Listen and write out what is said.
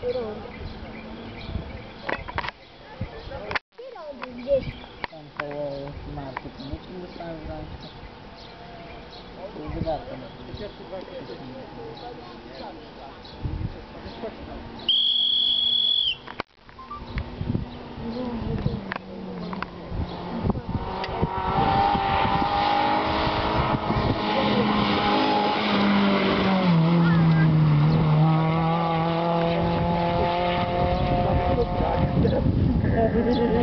Gdzieś. Tam koło market, no czym dostałem w rękę? Wydatkę. Thank you.